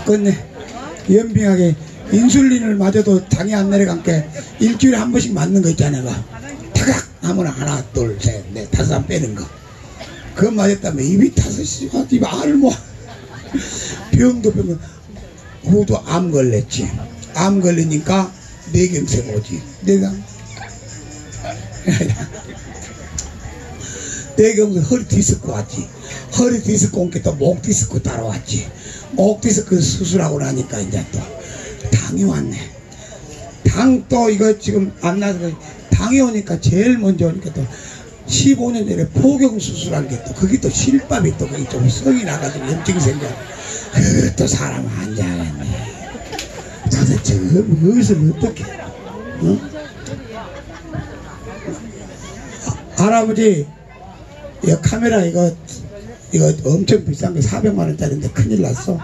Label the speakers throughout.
Speaker 1: 죽겠네. 연빙하게 인슐린을 맞아도 당이 안 내려간 게 일주일에 한 번씩 맞는 거 있잖아요. 타각 하면 하나 둘 셋 넷 다섯 빼는 거. 그거 맞았다면 입이 타서 입 알을 뭐 병도 병은 후도 암 걸렸지. 암 걸리니까 뇌경색 오지. 내가 뇌경색 허리 디스크 왔지. 허리 디스크 온 게 또 목 디스크 따라왔지. 목 디스크 수술하고 나니까 이제 또 당이 왔네. 당 또 이거 지금 안 나서 당이 오니까 제일 먼저 오니까 또 15년 전에 포경 수술한 게 또 그게 또 실밥이 또 그게 좀 성이 나가지고 염증이 생겨. 또 사람 환장했네. 도대체 여기서 어떻게? 어? 할아버지 이거 카메라 이거 엄청 비싼 게 400만 원짜리인데 큰일 났어.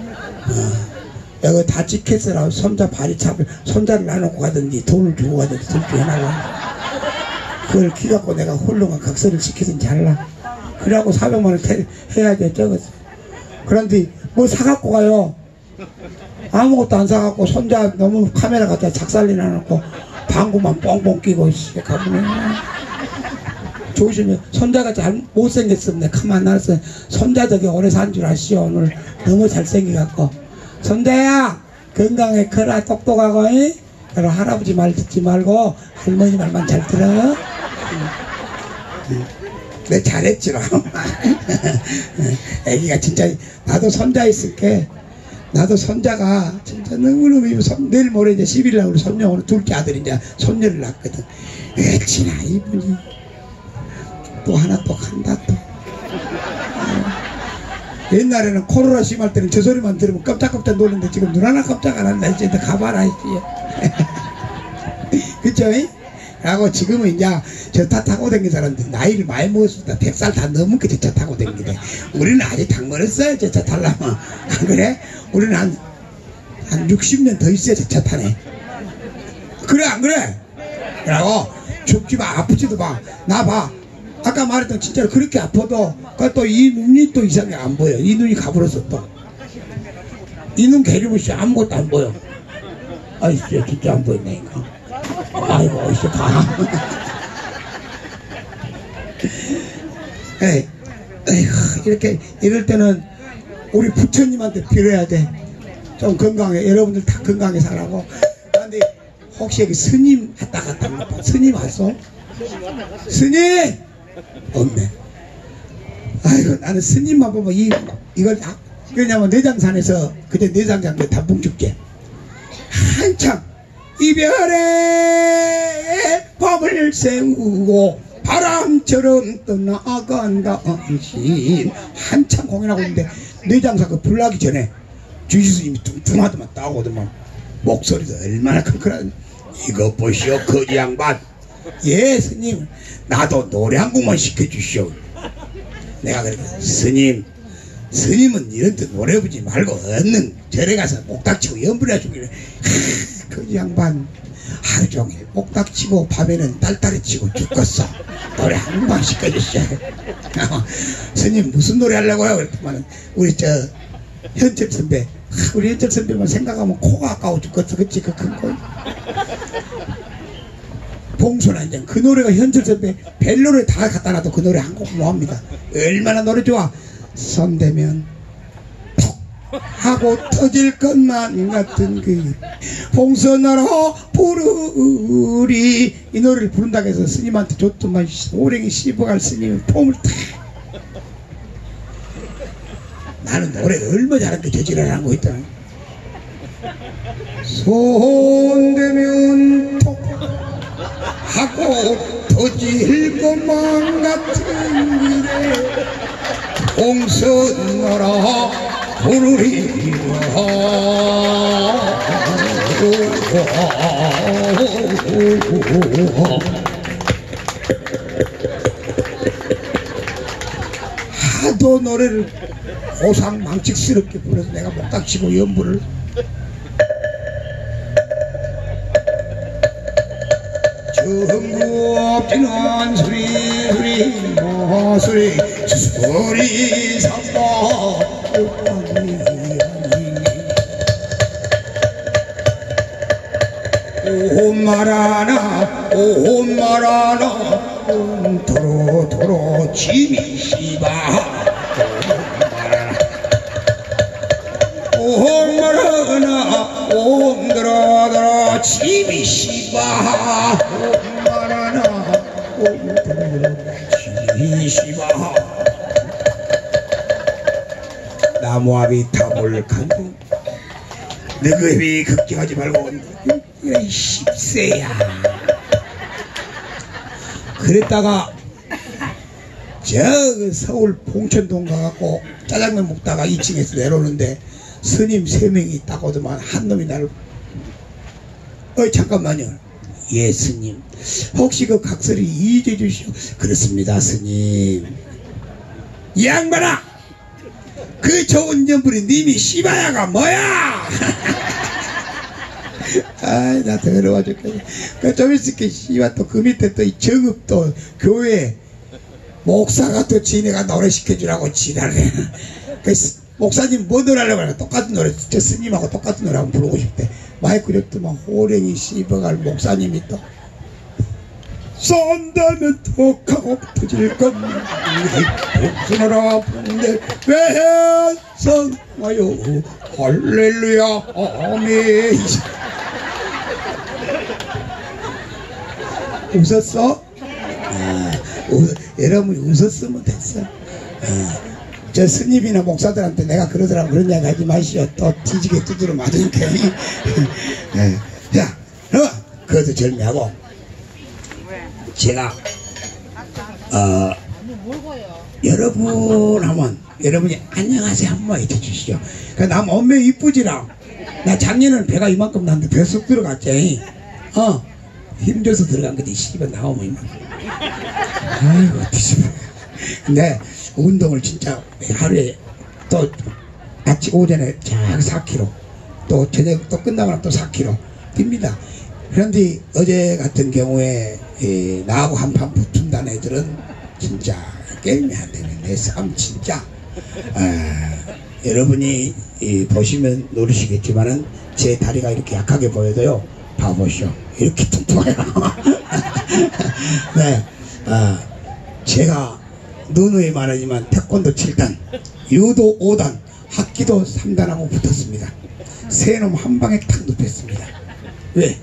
Speaker 1: 이거 다 찍혔으라고 손자 발이 차고 손자를 나누고 가든지 돈을 주고 가든지 둘 중에 하나가 그걸 키갖고 내가 홀로만 각서를 시키든지 할라. 그래갖고 400만 원 해야지 적었어. 그런데 뭐 사갖고 가요. 아무것도 안 사갖고 손자 너무 카메라 갖다 작살내 놔놓고 방구만 뻥뻥 끼고 가보네. 조심해. 손자가 잘 못생겼었네. 가만 놨어. 손자 덕에 오래 산 줄 아시오. 오늘 너무 잘생겨갖고. 손자야 건강해 커라. 똑똑하고 그럼 할아버지 말 듣지 말고 할머니 말만 잘 들어. 내 잘했지라. 애기가 진짜 나도 손자 있을게. 나도 손자가 진짜 너무너무 내일 모레 이제 10일날 우리 손녀 오늘 둘째 아들이 이제 손녀를 낳거든. 어찌나 이분이 또 하나 또 간다 또. 옛날에는 코로나 심할 때는 저 소리만 들으면 깜짝깜짝 놀랐는데 지금 눈 하나 깜짝 안 한다. 이제 가봐라 이제. 그쵸? 라고 지금은 이제 저 차 타고 다니는 사람들 나이를 많이 먹었습니다. 100살 다 넘게 저 차 타고 다니는데 우리는 아직 당 멀었어요. 저 차 타려면. 안 그래? 우리는 한 60년 더 있어야 저 차 타네. 그래 안 그래? 라고 죽지 마. 아프지도 마. 나 봐. 아까 말했던 진짜로 그렇게 아파도 또 이 눈이 또 이상하게 안 보여. 이 눈이 가버렸어 또. 이 눈 개리부시 아무것도 안 보여. 아이씨 진짜 안 보였네. 아이고 어이씨 봐. 에휴, 이렇게 이럴 때는 우리 부처님한테 빌어야 돼. 좀 건강해. 여러분들 다 건강하게 살라고. 그런데 혹시 여기 스님 왔다 갔다 하면 스님 왔어? 스님! 없네. 아이고 나는 스님만 보면 이걸 다 왜냐면 내장산에서 그때 내장장대 단풍축제 한참 이별의 밤을 새우고 바람처럼 떠나간 당신 한참 공연하고 있는데 내장사 그 불나기 전에 주지스님이 퉁퉁하더만 따오더만 목소리도 얼마나 큰큰한 이거 보시오 거지 양반. 예 스님 나도 노래 한 곡만 시켜주시오. 내가 그래 스님은 이런 데 노래 부르지 말고 얼른 절에 가서 목닥치고 연불해 주기를. 거지 양반 하루 종일 목닥치고 밤에는 딸딸이 치고 죽겠어. 노래 한 곡만 시켜주시오. 스님 무슨 노래 하려고요? 그랬더니 우리 저 현철 선배. 우리 현철 선배만 생각하면 코가 아까워 죽겠어. 그치 그 큰 거. 봉선한장 그 노래가 현철 선배 벨로를 다 갖다 놔도 그 노래 한 곡 뭐합니다. 얼마나 노래 좋아. 손대면 톡 하고 터질 것만 같은 그 봉선하러 부르리 이 노래를 부른다고 해서 스님한테 줬더만 오랭이 씹어갈 스님이 폼을 탁. 나는 노래를 얼마 잘하는데 저지랄한 거 있다. 손대면 톡 하고 터질 것만 같은 길에 봉선하라 부르리라. 하도 노래를 고상망측스럽게 불러서 내가 목닥치고 연부를 정국지는 소리 소리 삼바 오마라나 오마라나 도로 지미시바 오마라나 오도로 지미시바 오마라나 오도로 지미시바 나무아비 타볼 간도 너그비 걱정하지 말고 이 십세야. 그랬다가 저 서울 봉천동 가갖고 짜장면 먹다가 2층에서 내려오는데 스님 3명이 딱 오더만 한 놈이 나를 잠깐만요. 예 스님 혹시 그 각설이 이해해 주시오. 그렇습니다 스님. 이 양반아 그 좋은 년분이 님이 시바야가 뭐야. 아이 나 더러워 죽겠네. 좀 있을게 씨발 또 그 밑에 또 이 정읍 교회 목사가 또 지네가 노래 시켜주라고 지랄해. 그 목사님 뭐 노래하려고 하나 똑같은 노래 저 스님하고 똑같은 노래 한번 부르고 싶대. 마이크 렵더만 호랭이 씨버갈 목사님이 또 쏜다면 톡하고 터질 겁니다. 복수나라 본데 외성하여 할렐루야 아멘. 웃었어? 여러분이 웃었으면 됐어. 저 스님이나 목사들한테 내가 그러더라고 그런 이야기 하지 마시오. 또 뒤지게 두드려 맞으니까. 자, 그것도 절미하고 제가 여러분 하면 여러분이 안녕하세요 한번 해주시죠. 나 몸매 이쁘지라. 나 작년에는 배가 이만큼 났는데 배 쑥 들어갔지. 힘줘서 들어간 거지. 씨발 나오면 이만큼. 아이고 뒤집어. 근데 운동을 진짜 하루에 또 아침 오전에 쫙 4km 또 저녁 또 끝나고 나면 또 4km 뜁니다. 그런데 어제 같은 경우에 나하고 한판 붙은다는 애들은 진짜 게임이 안 되네. 내 싸움 진짜. 여러분이 보시면 모르시겠지만은 제 다리가 이렇게 약하게 보여도요. 봐보시오. 이렇게 뚱뚱해요. 네. 제가 누누이 말하지만 태권도 7단, 유도 5단, 합기도 3단하고 붙었습니다. 세 놈 한 방에 탁 눕혔습니다. 왜?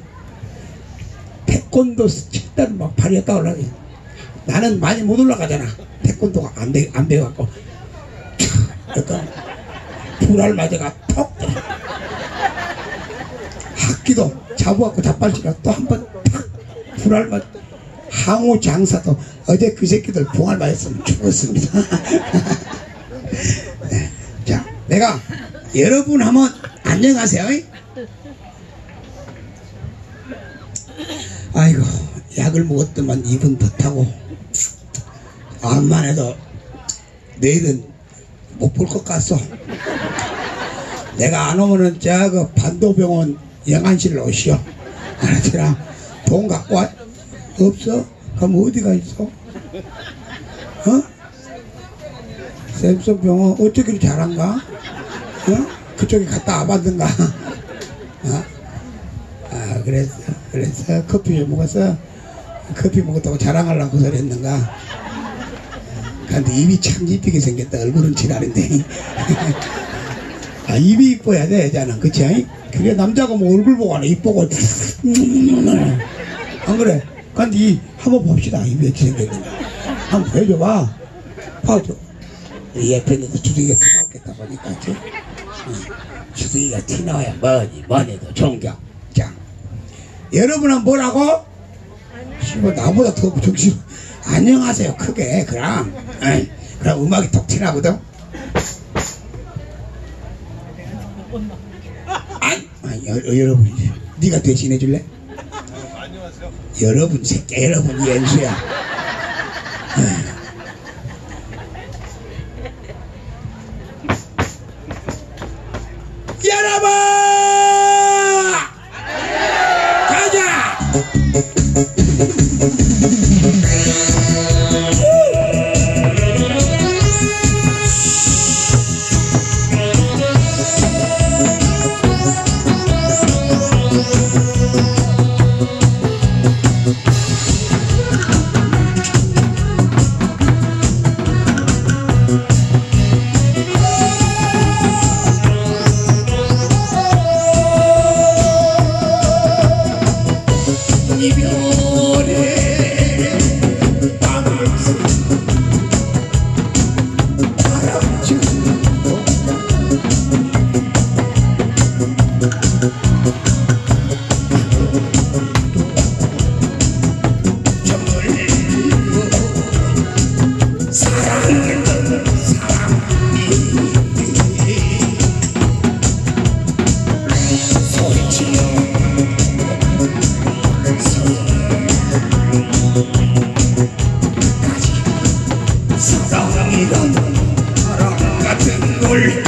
Speaker 1: 태권도 7단 막 발이었다 올라가. 나는 많이 못 올라가잖아. 태권도가 안 배워갖고. 약간 불알 맞아가 톡. 합기도 잡아갖고 자빨치가 또 한 번 탁 불알 맞. 항우 장사도 어제 그 새끼들 봉알 맞았으면 죽었습니다. 네. 자, 내가 여러분 하면 안녕하세요. 아이고 약을 먹었더만 입은 더 타고 암만 해도 내일은 못 볼 것 같소. 내가 안 오면은 저 반도병원 영안실 오시오. 알았지라. 돈 갖고 와. 없어? 그럼 어디가 있어? 샘son 병원 어쩌기로 잘한가? 그쪽에 갔다 와봤던가? 그래서 커피 좀 먹었어? 커피 먹었다고 자랑하려고 소리 했는가? 근데 입이 참 이쁘게 생겼다. 얼굴은 지랄인데. 입이 이뻐야 돼 여자는. 그치? 그래 남자가 뭐 얼굴 보고 하나 이쁘고 안 그래? 근데 이 한번 봅시다. 입이 어떻게 생겼는지 한번 보여줘봐. 봐줘. 이 옆에 있는 주둥이가 튀어나왔겠다 보니까. 주둥이가 튀어나와야 뭐니도 존경. 자, 여러분은 뭐라고? 씨발 나보다 더 정신. 안녕하세요 크게. 그럼 음악이 톡 튀나거든. 여러분 네가 대신해 줄래? 여러분 새끼 여러분 연수야. 여러분 가자. 이별의 밤에서 사랑이란 바람 같은 걸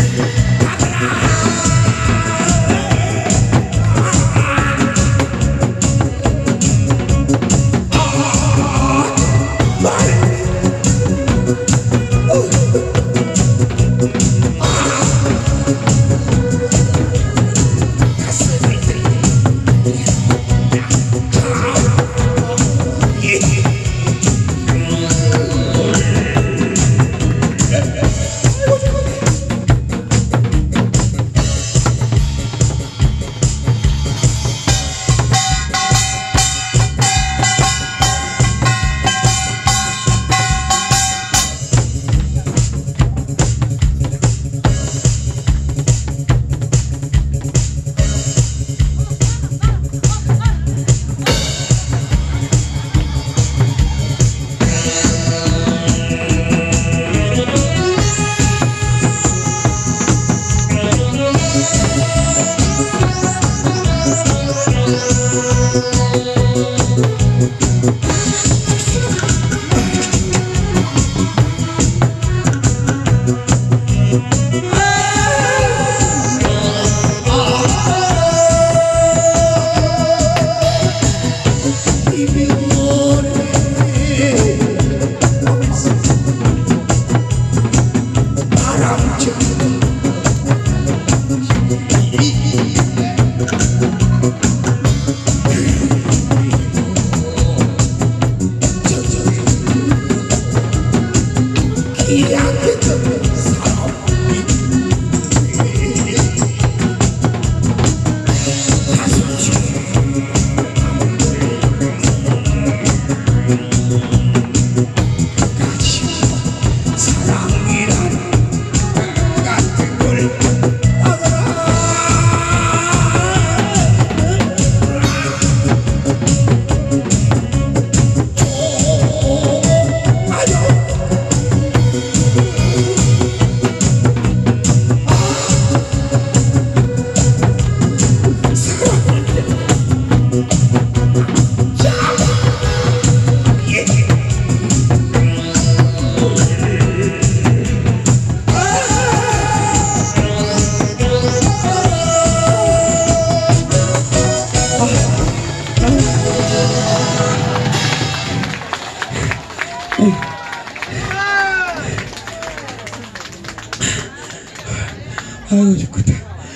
Speaker 1: 아이고 죽겠다.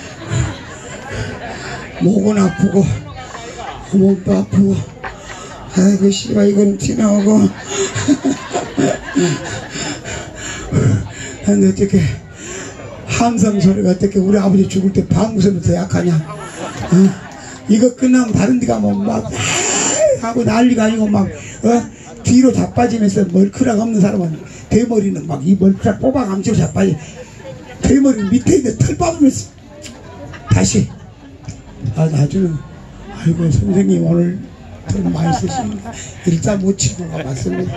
Speaker 1: 목은 아프고 몸도 아프고 아이고 씨발 이건 티나오고 근데 어떻게 함성 소리가 어떻게 우리 아버지 죽을 때 방구석부터 약하냐. 이거 끝나면 다른 데 가면 막 하고 난리가 아니고 막 뒤로 자빠지면서 머리카락 없는 사람은 대머리는 막 이 머리카락 뽑아감지로 자빠지 대머리 밑에 있는 털 뽑으면서 다시 나중에 아이고 선생님 오늘 돈 많이 쓰십니다. 일자 못 치고가 맞습니다.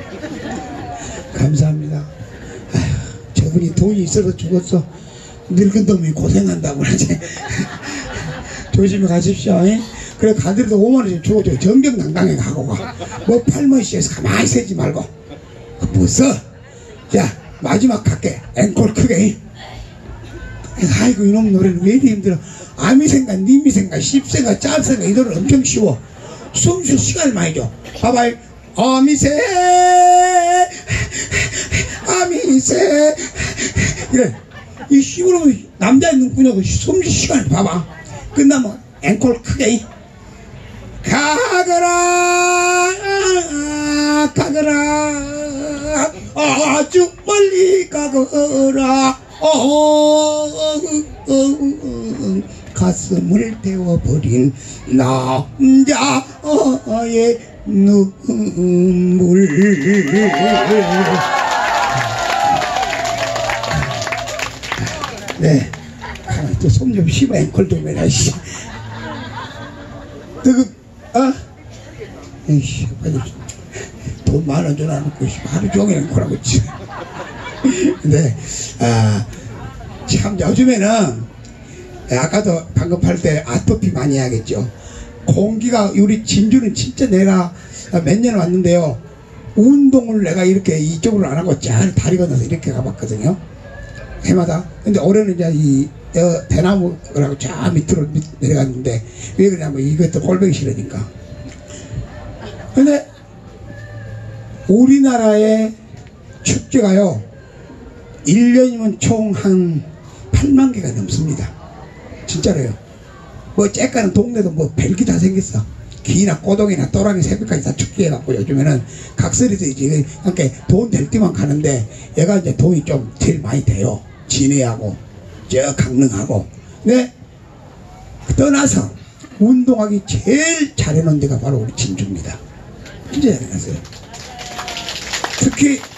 Speaker 1: 감사합니다. 아휴, 저분이 돈이 있어서 죽었어. 늙은 놈이 고생한다고 그러지. 조심히 가십시오. 그래 가더라도 5만원씩 주고 정경당당하게 가고 가. 뭐 팔머시에서 가만히 서지 말고 뭐 써. 자 마지막 갈게. 앵콜 크게. 아이고 이놈 노래는 왜 이리 힘들어. 아미생각 니미생각 십생각 짭생각 이 노래 엄청 쉬워. 숨 쉴 시간을 많이 줘. 봐봐. 아미세 아미세 이래. 이 시부르면 남자의 눈구녕은 숨 쉴 시간을 봐봐. 끝나면 앵콜 크게. 가거라 가거라 아주 멀리 가거라 가슴을 태워버린 남자의 눈물. 네, 손 좀 씹어. 앵콜 좀 해라. 에이씨, 돈 10,000원 줘놔놓고 하루 종일 앵콜하고 있지. 근데 참 요즘에는 아까도 방금 팔 때 아토피 많이 해야겠죠. 공기가 우리 진주는 진짜 내가 몇 년 왔는데요, 운동을 내가 이렇게 이쪽으로 안 하고 잘 다리 건너서 이렇게 가봤거든요, 해마다. 근데 올해는 이제 이 대나무라고 저 밑으로 내려갔는데, 왜 그러냐면 이것도 꼴보기 싫으니까. 근데 우리나라의 축제가요 1년이면 총 한 8만 개가 넘습니다. 진짜로요. 뭐 째까는 동네도 뭐 별게 다 생겼어. 기나 꼬동이나 또랑이 새벽까지 다 축제해갖고 요즘에는 각설이도 이제 그러니까 돈 될 때만 가는데, 얘가 이제 돈이 좀 제일 많이 돼요. 진해하고 저 강릉하고. 네, 떠나서 운동하기 제일 잘해놓은 데가 바로 우리 진주입니다. 진짜 잘해놨어요. 특히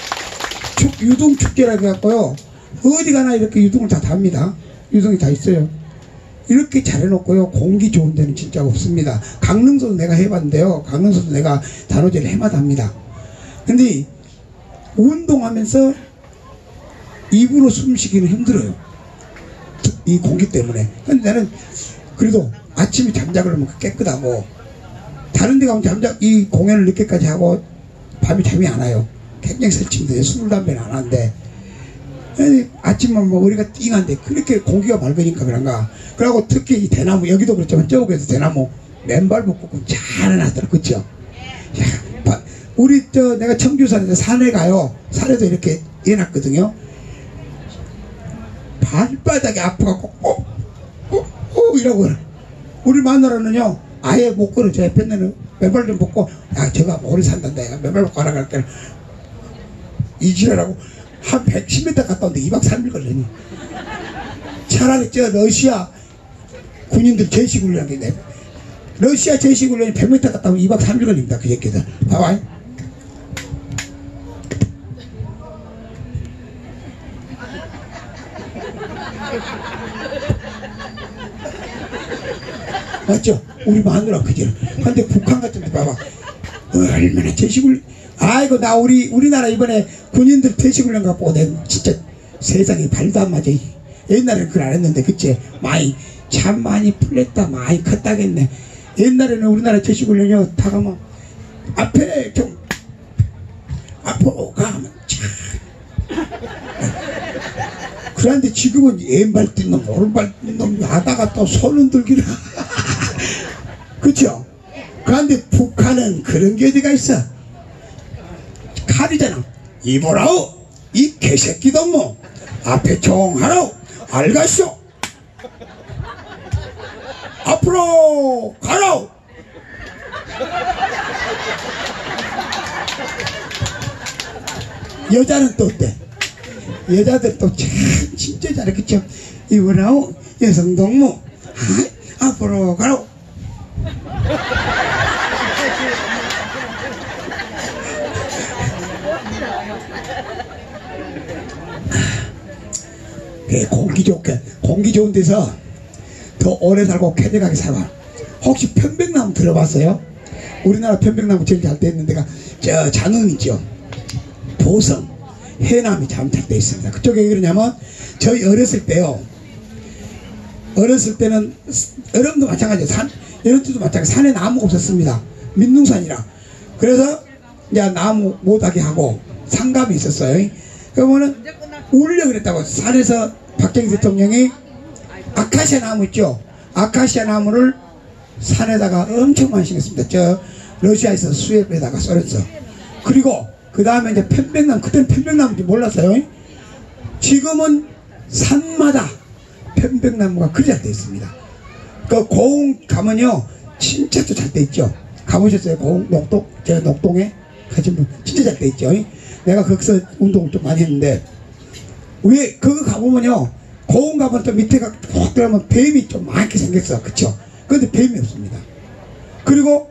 Speaker 1: 유동축제라고 해갖고요, 어디 가나 이렇게 유동을 다 답니다. 유동이 다 있어요. 이렇게 잘해놓고요, 공기 좋은 데는 진짜 없습니다. 강릉서도 내가 해봤는데요, 강릉서도 내가 단오제를 해마다 합니다. 근데 운동하면서 입으로 숨쉬기는 힘들어요, 이 공기 때문에. 근데 나는 그래도 아침에 잠자고 그러면 깨끗하고, 다른 데 가면 이 공연을 늦게까지 하고 밤에 잠이 안 와요. 굉장히 설치인데 술 담배는 안 하는데, 아침만 뭐 우리가 띵한데 그렇게 공기가 맑으니까 그런가. 그리고 특히 이 대나무, 여기도 그렇지만 저쪽에서 대나무 맨발 묶고 잘 해놨더라. 그쵸? 야, 우리 내가 청주산에서 산에 가요. 산에도 이렇게 해놨거든요. 발바닥이 아파갖고 이러고. 우리 마누라는요 아예 못 걸어. 저 옆에는 맨발 좀 벗고, 야 저가 오래 산단다, 내가 맨발 벗고 알아갈게. 이지랄하고 한 110m 갔다 오는데 2박 3일 걸리니. 차라리 저 러시아 군인들 제시훈련 하겠네. 러시아 제시훈련이 100m 갔다 오면 2박 3일 걸립니다, 그 새끼들. 봐봐. 맞죠? 우리 마누라 그지. 근데 북한 같은 데 봐봐, 얼마나 제시훈련. 아이고, 나 우리나라 이번에 군인들 퇴직훈련 갖고 내가 진짜 세상에 발도 안 맞아. 옛날에는 그걸 안 했는데, 그치? 참 많이 풀렸다, 많이 컸다겠네. 옛날에는 우리나라 퇴직훈련이요, 다 가면 앞에 좀 앞으로 가면 참. 그런데 지금은 왼발 뛴 놈, 오른발 뛴 놈 하다가 또 손 흔들기를. 그쵸? 그런데 북한은 그런 게 어디가 있어? 칼이잖아. 이보라오, 이 개새끼도 뭐 앞에 총하라오, 알겠소? 앞으로 가라오. 여자는 또 어때? 여자들 또 참 진짜 잘해. 그쵸? 이보라오, 여성동무, 앞으로 가라오. 공기 좋은 데서 더 오래 살고 쾌적하게 살아. 혹시 편백나무 들어봤어요? 우리나라 편백나무 제일 잘 돼 있는 데가 저 장흥 있죠. 보성, 해남이 잘 돼 있습니다. 그쪽에 왜 그러냐면, 저희 어렸을 때요, 어렸을 때는 여름도 마찬가지예요. 여름도 마찬가지. 산에 나무가 없었습니다. 민둥산이라. 그래서 이제 나무 못하게 하고 상감이 있었어요. 그러면은 울려 그랬다고. 산에서 박정희 대통령이 아카시아 나무 있죠. 아카시아 나무를 산에다가 엄청 많이 심었습니다. 저 러시아에서 수입에다가 썰었어. 그리고 그 다음에 이제 편백나무, 그때는 편백나무인지 몰랐어요. 지금은 산마다 편백나무가 그리 잘 돼 있습니다. 그 고흥 가면요 진짜 또 잘 돼 있죠. 가보셨어요? 고흥 녹동, 제가 녹동에 가신 분 진짜 잘 돼 있죠. 내가 거기서 운동을 좀 많이 했는데, 왜 그거 가보면요 고운 가면 또 밑에가 푹 들어가면 뱀이 좀 많게 생겼어. 그쵸? 근데 뱀이 없습니다. 그리고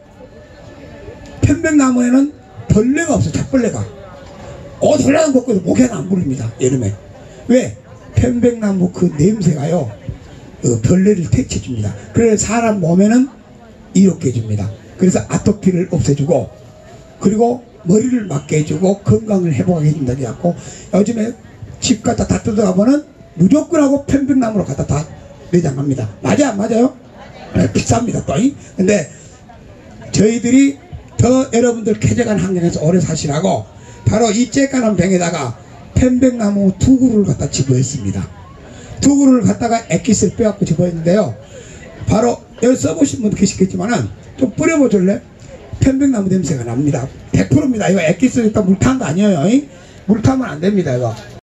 Speaker 1: 편백나무에는 벌레가 없어. 잡벌레가. 옷 올라간 곳에도 목에는 안 부릅니다. 여름에. 왜? 편백나무 그 냄새가요, 벌레를 퇴치해줍니다. 그래서 사람 몸에는 이롭게 해줍니다. 그래서 아토피를 없애주고, 그리고 머리를 맑게 해주고 건강을 회복하게 해준다. 그래갖고 요즘에 집 갖다 다 뜯어가면은 무조건 하고 편백나무로 갖다 다 내장합니다. 맞아 안 맞아요? 네, 비쌉니다 또. 근데 저희들이 더 여러분들 쾌적한 환경에서 오래 사시라고 바로 이 쬐까만 병에다가 편백나무 2그루를 갖다 집어했습니다. 2그루를 갖다가 액기스를 빼갖고 집어했는데요, 바로 여기 써보신 분도 계시겠지만은 좀 뿌려보실래? 편백나무 냄새가 납니다. 100%입니다. 이거 액기스 일단 물 탄 거 아니에요. 물 타면 안 됩니다. 이거